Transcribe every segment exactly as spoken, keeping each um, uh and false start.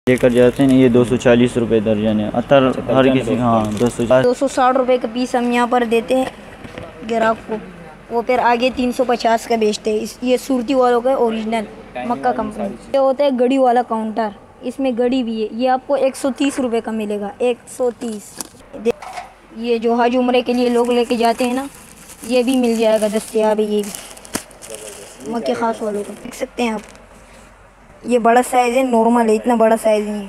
लेकर जाते हैं ये दो सौ चालीस रुपये दर्जन है। अतर हर किसी हाँ दो सौ दो सौ साठ रुपये का पीस हम यहाँ पर देते हैं ग्राहक को, वो फिर आगे तीन सौ पचास का बेचते हैं। इस ये सूरती वालों का ओरिजिनल मक्का कंपनी। ये होता है गड़ी वाला काउंटर, इसमें गड़ी भी है। ये आपको एक सौ तीस रुपये का मिलेगा, एक सौ तीस। ये जो हज उम्रे के लिए लोग लेके जाते हैं ना, ये भी मिल जाएगा दस्तियाब है। ये भी मक्के ख़ास वालों का देख सकते हैं आप। ये बड़ा साइज़ है, नॉर्मल है, इतना बड़ा साइज़ नहीं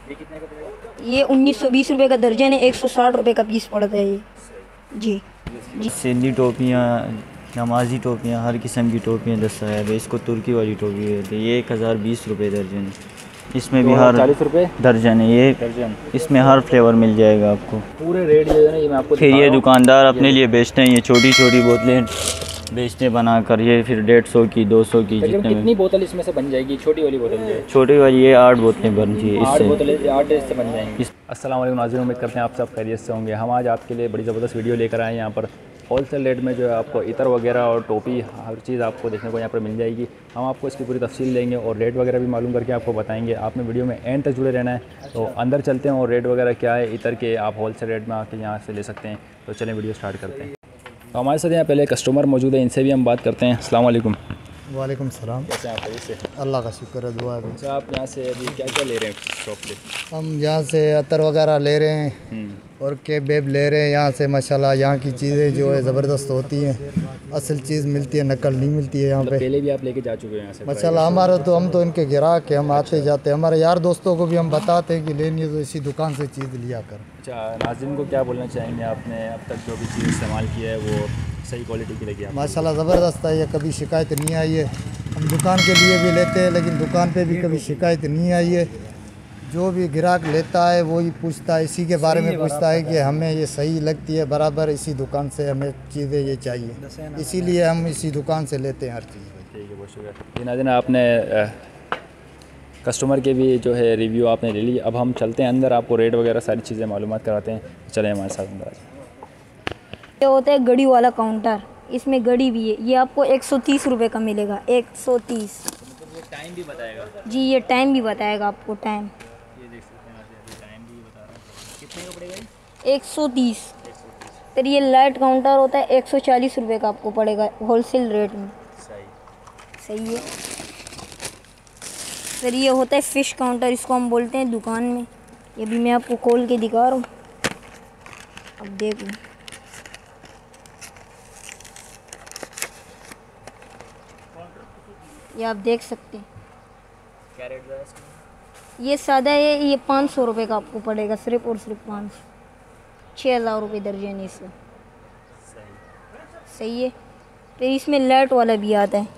है। ये उन्नीस सौ बीस रुपये का दर्जन है, एक सौ साठ रुपये का पीस पड़ता है ये। जी जी सिंधी टोपियाँ, नमाजी टोपियाँ, हर किस्म की टोपियाँ दस्तावेज़ है। इसको तुर्की वाली टोपी कहते हैं। ये एक हज़ार बीस रुपये दर्जन है। इसमें भी हर चालीस रुपये दर्जन है ये दर्जन। इसमें हर फ्लेवर मिल जाएगा आपको। पूरे रेट जो है ना ये मैं आपको फिर ये दुकानदार अपने लिए बेचते हैं। ये छोटी छोटी बोतलें बेचते बनाकर, ये फिर डेढ़ सौ की, दो सौ की, जितने में। कितनी बोतल इसमें से बन जाएगी? छोटी वाली बोतल जो है, छोटी वाली ये आठ बोतलें बनती है आठ इससे। बोतलें आठ से बन जाएंगी। अस्सलाम वालेकुम नाज़रीन, उम्मीद करते हैं आप सब खैरियत से होंगे। हम आज आपके लिए बड़ी ज़बरदस्त वीडियो लेकर आए हैं। यहाँ पर होलसेल रेट में जो है आपको इतर वगैरह और टोपी हर चीज़ आपको देखने को यहाँ पर मिल जाएगी। हम आपको इसकी पूरी तफसील लेंगे और रेट वगैरह भी मालूम करके आपको बताएंगे। आपने वीडियो में एंड तक जुड़े रहना है। तो अंदर चलते हैं और रेट वगैरह क्या है इतर के, आप होलसेल रेट में आके यहाँ से ले सकते हैं। तो चलें वीडियो स्टार्ट करते हैं। तो हमारे साथ यहाँ पहले कस्टमर मौजूद है, इनसे भी हम बात करते हैं। अस्सलाम वालेकुम। वालेकुम सलाम। कैसे हैं आप? से अल्लाह का शुक्र है, दुआ है। अच्छा, आप यहाँ से अभी क्या क्या ले रहे हैं शॉप पे? हम यहाँ से अतर वगैरह ले रहे हैं और केब बेब ले रहे हैं यहाँ से। माशाल्लाह यहाँ की चीज़ें जो है ज़बरदस्त होती हैं, असल चीज़ मिलती है, नकल नहीं मिलती है यहाँ पे। पहले भी आप लेके जा चुके हैं यहाँ से? माशाल्लाह हमारा तो हम तो इनके ग्राहक हैं, हम आते जाते हैं। हमारे यार दोस्तों को भी हम बताते हैं कि लेनी है तो इसी दुकान से चीज़ लिया कर। अच्छा, नाज़रीन को क्या बोलना चाहेंगे? आपने अब तक जो भी चीज़ इस्तेमाल की है वो सही क्वालिटी की लगी है? माशाल्लाह ज़बरदस्त है, ये कभी शिकायत नहीं आई है। हम दुकान के लिए भी लेते हैं लेकिन दुकान पे भी कभी शिकायत नहीं आई है। जो भी ग्राहक लेता है वही पूछता है, इसी के बारे में पूछता है कि हमें ये सही लगती है, बराबर इसी दुकान से हमें चीज़ें ये चाहिए, इसीलिए हम इसी दुकान से लेते हैं हर चीज़। ठीक है, बहुत शुक्रिया। नाज़रीन, आपने कस्टमर के भी जो है रिव्यू आपने ले ली। अब हम चलते हैं अंदर, आपको रेट वगैरह सारी चीज़ें मालूमात कराते हैं। चलें हमारे साथ अंदर। ये होता है गड़ी वाला काउंटर, इसमें गड़ी भी है। ये आपको एक सौ तीस रुपये का मिलेगा, एक सौ तीस। टाइम भी बताएगा? जी, ये टाइम भी बताएगा आपको। टाइम ये देख सकते हैं, टाइम भी बता रहा है। कितने का पड़ेगा? एक सौ तीस। फिर ये लाइट काउंटर होता है, एक सौ चालीस रुपये का आपको पड़ेगा होलसेल रेट में। सही सही है। फिर ये होता है फ़िश काउंटर, इसको हम बोलते हैं दुकान में। ये भी मैं आपको खोल के दिखा रहा हूँ, अब देख लो। ये आप देख सकते हैं। क्या रेट है इसका? ये सादा है, ये पाँच सौ रुपये का आपको पड़ेगा, सिर्फ और सिर्फ पाँच सौ। छः हज़ार रुपये दर्जन है इसका। सही सही है। फिर इसमें लाइट वाला भी आता है।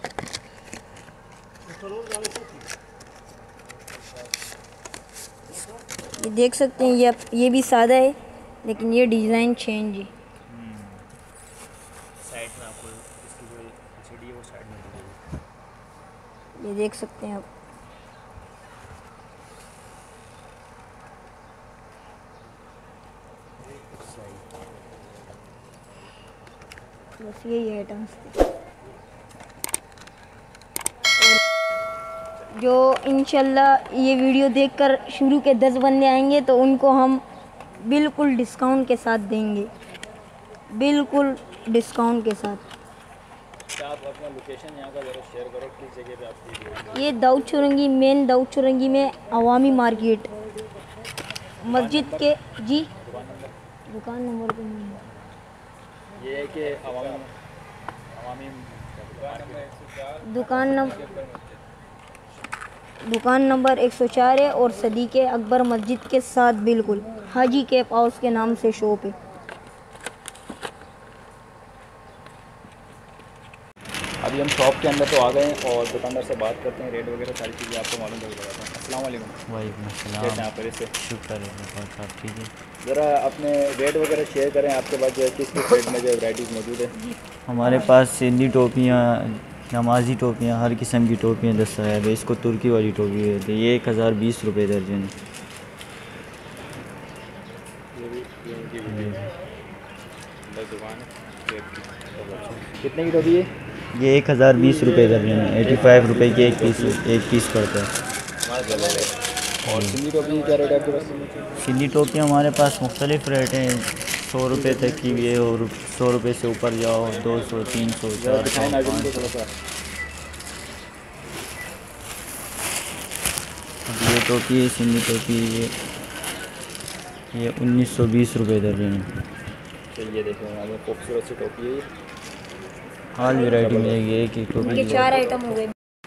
ये देख सकते हैं, ये ये भी सादा है लेकिन ये डिज़ाइन चेंज है। साइड में आपको इसकी जो एचडी है वो साइड में मिलेगी। ये देख सकते हैं आप। बस यही आइटम्स थे। जो इंशाल्लाह ये वीडियो देखकर शुरू के दस बंदे आएंगे तो उनको हम बिल्कुल डिस्काउंट के साथ देंगे, बिल्कुल डिस्काउंट के साथ। क्या आप अपना लोकेशन यहाँ का ज़रा शेयर करो, किस जगह पे आपकी? ये दाऊद चुरंगी, मेन दाऊद चुरंगी में अवामी मार्केट मस्जिद के। जी, दुकान नंबर तो नहीं है। ये है कि अवामी अवामी दुकान नंबर दुकान नंबर एक सौ चार है और सदीक़ अकबर मस्जिद के साथ बिल्कुल हाजी कैप हाउस के नाम से शॉप है। अभी हम शॉप के अंदर तो आ गए हैं और दुकानदार से बात करते हैं, रेट वगैरह सारी चीज़ें आपको मालूम करके बताते हैं। अस्सलाम वालेकुम। वालेकुम कैसे हैं अस्सलाम। आप? इससे शुक्र है बहुत साहब, ठीक है। ज़रा अपने रेट वगैरह शेयर करें। आपके पास जो है किस किस रेट में जो वैराइटीज़ मौजूद है? हमारे पास सिंधी टोपियाँ, नमाजी टोपियाँ, हर किस्म की टोपियाँ दस्तावेज़ है। इसको तुर्की वाली टोपी कहते हैं। ये एक हज़ार बीस रुपये दर्जन है। कितने की टोपी है? ये एक हज़ार बीस रुपये दर्जन है। एटी फाइव रुपये की एक पीस एक पीस पड़ता है। और सिंधी टोपी क्या रेट है आपके पास? सिंधी टोपी हमारे पास मुख्तलिफ रेट हैं, सौ रुपये तक की भी है और सौ रुपये से ऊपर जाओ दो सौ तीन सौ चार सौ पाँच सौ। ये टोपी है सिंधी टोपी, ये ये उन्नीस सौ बीस रुपये दर्जन है। तो ये देखो यहाँ पे खूबसूरत सी टोपी है ये। हाल वैरायटी मिलेगी, एक ही टोपी ये चार आइटम हो गए।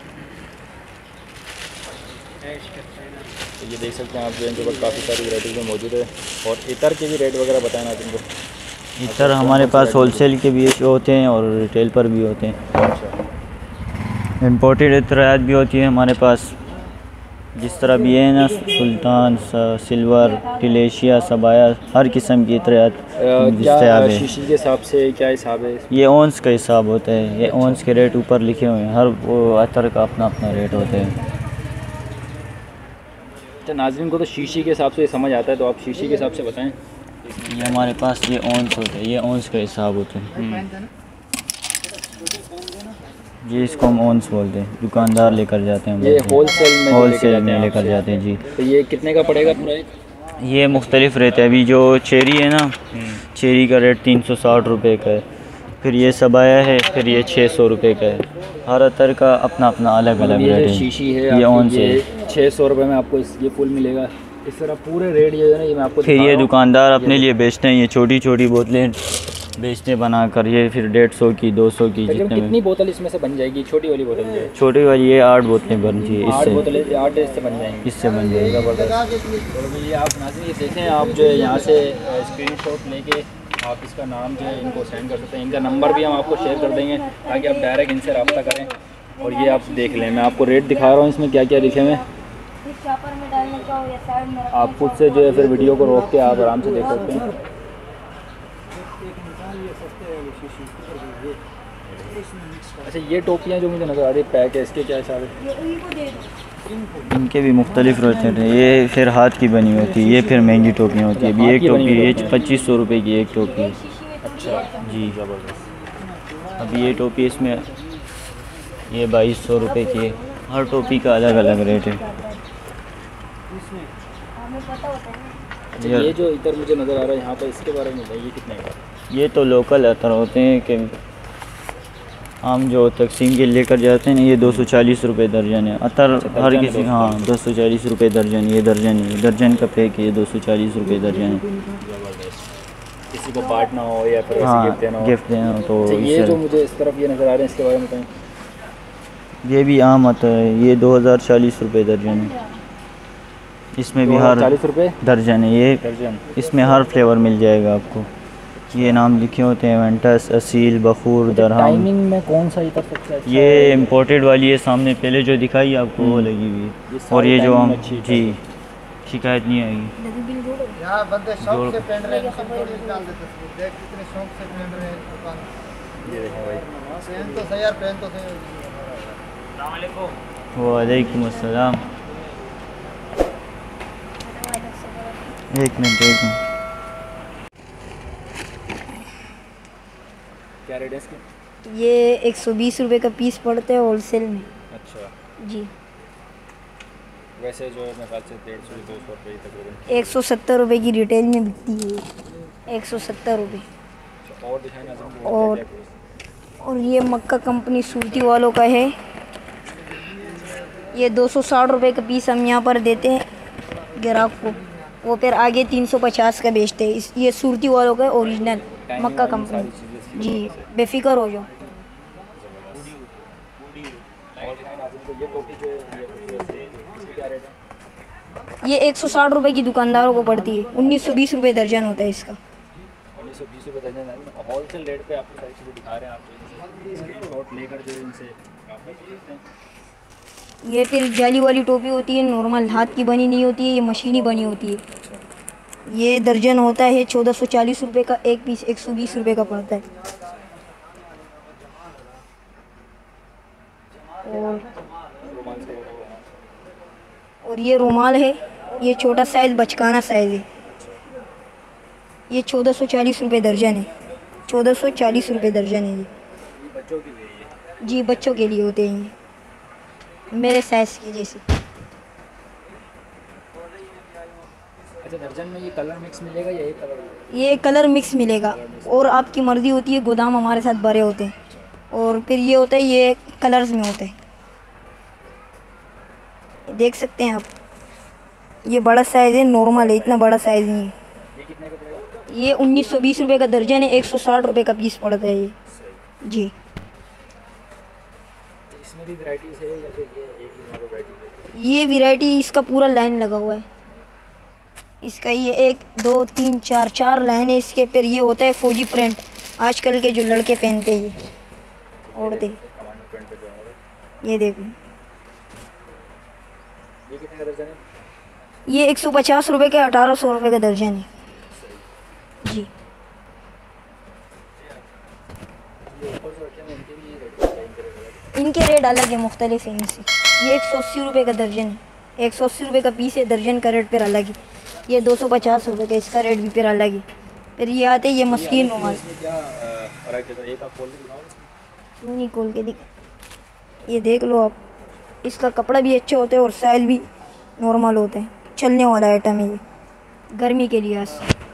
तो ये देख सकते हैं आप जो इनके पास काफ़ी सारी वैराइटीज़ में मौजूद है। और इतर के भी रेट वगैरह बताएं आप इनको। इतर हमारे पास होलसेल के भी होते हैं और रिटेल पर भी होते हैं। अच्छा, इम्पोर्टेड इतरात भी होती है हमारे पास, जिस तरह भी है ना, सुल्तान, सिल्वर, टिलेशिया, सबाया, हर किस्म की इतरात क्या शीशी के हिसाब से क्या हिसाब है? ये ओंस का हिसाब होता है, ये ओंस के रेट ऊपर लिखे हुए हैं, हर वो अतर का अपना अपना रेट होता है। तो नाज़रीन को तो शीशी के हिसाब से समझ आता है, तो आप शीशी के हिसाब से बताएं। ये हमारे पास ये ओंस होता है, ये ओंस का हिसाब होता है, जी इसको हम ओंस बोलते हैं, दुकानदार लेकर जाते हैं, ये होलसेल में होलसेल में लेकर जाते हैं जी। तो ये कितने का पड़ेगा पूरा एक? ये मुख्तलिफ रहता है, अभी जो चेरी है ना, चेरी का रेट तीन सौ साठ रुपये का है, फिर ये सबाया है, फिर ये छः सौ रुपये का है, हर अतर का अपना अपना अलग अलग ये रेट है। शीशी है ये ओंस ये है, छः सौ रुपये में आपको इस ये फुल मिलेगा। इस तरह पूरे रेट ये है ना, ये मैं आपको फिर ये दुकानदार अपने लिए बेचते हैं, ये छोटी छोटी बोतलें बेचते बनाकर, ये फिर डेढ़ सौ की, दो सौ की, जितने कितनी बोतल इसमें से बन जाएगी? छोटी वाली बोतल जो है, छोटी वाली ये आठ बोतलें बनती है, आठ इससे बोतलें आठ इससे बन जाएंगी, इससे बन जाएगी। ज़बरदस्त। और ये आप नाज़रीन ये देखें, आप जो है यहाँ से स्क्रीनशॉट लेके आप इसका नाम जो है इनको सेंड कर सकते हैं, इनका नंबर भी हम आपको शेयर कर देंगे ताकि आप डायरेक्ट इनसे रब्ता करें। और ये आप देख लें, मैं आपको रेट दिखा रहा हूँ इसमें क्या क्या लिखे हुए हैं, आप खुद से जो है फिर वीडियो को रोक के आप आराम से देख सकते हैं। अच्छा, ये टोपियाँ जो मुझे नज़र आ रही है पैक है, इसके क्या हिसाब है? इनके भी मुख्तलिफ रहते हैं, ये फिर हाथ की बनी होती है, ये फिर महंगी टोपियाँ होती है। अभी एक टोपी ये पच्चीस सौ रुपये की एक टोपी है। अच्छा जी, ज़बरदस्त। अभी ये टोपी इसमें ये बाईस सौ रुपये की है, हर टोपी का अलग अलग रेट है। अच्छा, ये जो इधर मुझे नज़र आ रहा है यहाँ पर, इसके बारे में बताइए कितने का? ये तो लोकल अतर होते हैं कि हम जो तकसीम के लेकर जाते हैं ना, ये दो सौ चालीस रुपये दर्जन है अतर। अच्छा, हर किसी, हाँ दो सौ चालीस रुपये दर्जन, ये दर्जन है, दर्जन का पैक है, ये दो सौ चालीस रुपये दर्जन है। किसी को बांटना हो या फिर हाँ गिफ्ट देना हो? गिफ्ट देना हो तो अच्छा, ये इससे- जो मुझे इस तरफ ये नज़र आ रहे हैं इसके बारे में बताएं। ये भी आम आता है, ये दो हज़ार चालीस रुपये दर्जन है, इसमें भी हर चालीस रुपये दर्जन है, ये दर्जन। इसमें हर फ्लेवर मिल जाएगा आपको। ये नाम लिखे होते हैं, वेंटस, असील, बखूर, दरहम। टाइमिंग में कौन सा इधर सबसे अच्छा ये है? इम्पोर्टेड वाली है, सामने पहले जो दिखाई आपको वो लगी हुई ये है। सारी और ये जो हम timing अच्छी है। जी शिकायत नहीं आएगी। यहाँ बंदे शौक से पहन रहे हैं, निकाल देते हैं, देख कितने शौक से पहन रहे हैं दुकान। ये देखें भाई, पहन तो सही यार, पहन तो सही। वालेकुम अस्सलाम। एक मिनट एक मिनट क्या रेट है इसके? ये एक सौ बीस रुपये का पीस पड़ता है होलसेल में। अच्छा, जी, वैसे जो है मेरे ख्याल से डेढ़ सौ दो सौ रुपये तकरीबन। एक सौ सत्तर रुपये की रिटेल में बिकती है, एक सौ सत्तर रुपये। अच्छा, और दिखाएं ना। और और ये मक्का कंपनी सूरती वालों का है, ये दो सौ साठ रुपये का पीस हम यहाँ पर देते हैं ग्राहक को, वो फिर आगे तीन सौ पचास का बेचते हैं। इस ये सूरती वालों का ओरिजिनल मक्का कंपनी। जी, बेफिक्र हो जाओ। ये एक सौ साठ रुपये की दुकानदारों को पड़ती है, उन्नीस सौ बीस रुपये दर्जन होता है इसका। उन्नीस सौ बीस रुपये दर्जन होलसेल रेट पे आपको सारी चीज़ें दिखा रहे हैं। आप स्क्रीनशॉट लेकर जो इनसे आप ले सकते हैं। ये फिर जाली वाली टोपी होती है, नॉर्मल हाथ की बनी नहीं होती है, ये मशीनी बनी होती है। ये दर्जन होता है चौदह सौ चालीस रुपये का, एक पीस एक सौ बीस रुपये का पड़ता है। और और ये रुमाल है, ये छोटा साइज़ बचकाना साइज़ है, ये चौदह सौ चालीस रुपये दर्जन है, चौदह सौ चालीस रुपये दर्जन है ये। बच्चों के लिए? जी, बच्चों के लिए होते हैं ये, मेरे साइज़ के जैसे। अच्छा, दर्जन में ये कलर मिक्स मिलेगा या एक कलर? ये कलर मिक्स मिलेगा और आपकी मर्ज़ी होती है, गोदाम हमारे साथ भरे होते हैं और फिर ये होता है ये कलर्स में होते हैं, देख सकते हैं आप। ये बड़ा साइज़ है, नॉर्मल है, इतना बड़ा साइज़ नहीं है। ये कितने का पड़ेगा? ये उन्नीस सौ बीस रुपये का दर्जन है, एक सौ साठ रुपये का पीस पड़ता है ये जी। इसमें भी वैराइटीज़ है या फिर ये एक ही वैराइटी? ये वैरायटी इसका पूरा लाइन लगा हुआ है, इसका ये एक दो तीन चार चार लाइन है इसके। फिर ये होता है फौजी प्रिंट, आजकल के जो लड़के पहनते हैं ये औरतें, ये देखो। ये कितने का दर्जन है? ये एक सौ पचास रुपये का अठारह सौ रुपये का दर्जन है जी। इनके रेट अलग है, मुख्तलिफ है इनसे। ये एक सौ अस्सी रुपये का दर्जन है, एक सौ अस्सी रुपये का पीस है, दर्जन का रेट फिर अलग है। ये दो सौ पचास रुपये का, इसका रेट भी फिर अलग है। फिर ये आते हैं ये मस्कीन रुमाल, क्यों नहीं खोल के दिख, ये देख लो आप। इसका कपड़ा भी अच्छा होता है और साइज भी नॉर्मल होते हैं, चलने वाला आइटम है ये गर्मी के लिए।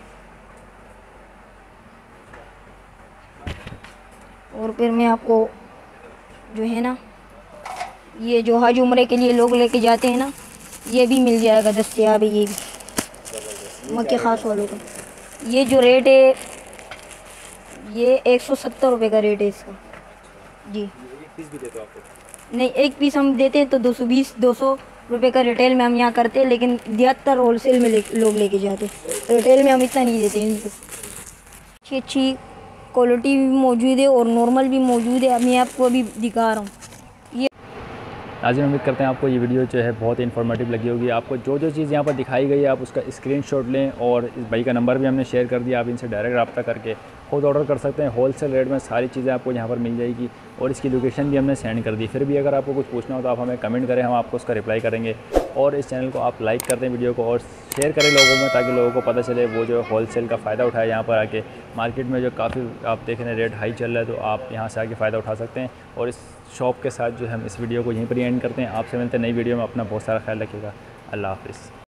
और फिर मैं आपको जो है ना, ये जो हज उम्रे के लिए लोग लेके जाते हैं ना, ये भी मिल जाएगा दस्तयाब है, ये भी मक्के ख़ास वालों का। ये जो रेट है ये एक सौ सत्तर रुपये का रेट है इसका जी। एक पीस भी देते हो आपको? नहीं, एक पीस हम देते हैं तो दो सौ बीस दो सौ रुपये का रिटेल में हम यहाँ करते हैं, लेकिन तिहत्तर होलसेल में ले, लोग लेके जाते हैं। रिटेल में हम इतना नहीं देते इनको। अच्छी अच्छी क्वालिटी भी मौजूद है और नॉर्मल भी मौजूद है, मैं आपको अभी दिखा रहा हूँ। नाज़रीन, उम्मीद करते हैं आपको ये वीडियो जो है बहुत ही इन्फॉर्मेटिव लगी होगी। आपको जो जो चीज़ यहाँ पर दिखाई गई है आप उसका स्क्रीनशॉट लें और इस भाई का नंबर भी हमने शेयर कर दिया, आप इनसे डायरेक्ट रब्ता करके खुद ऑर्डर कर सकते हैं। होलसेल रेट में सारी चीज़ें आपको यहाँ पर मिल जाएगी और इसकी लोकेशन भी हमने सेंड कर दी। फिर भी अगर आपको कुछ पूछना हो तो आप हमें कमेंट करें, हम आपको उसका रिप्लाई करेंगे। और इस चैनल को आप लाइक कर दें वीडियो को और शेयर करें लोगों में, ताकि लोगों को पता चले वो जो होलसेल का फ़ायदा उठाए। यहाँ पर आके मार्केट में जो काफ़ी आप देख रहे हैं रेट हाई चल रहा है, तो आप यहाँ से आके फ़ायदा उठा सकते हैं। और इस शॉप के साथ जो है हम इस वीडियो को यहीं पर ही एंड करते हैं। आपसे मिलते हैं नई वीडियो में। अपना बहुत सारा ख्याल रखिएगा। अल्लाह हाफ़िज़।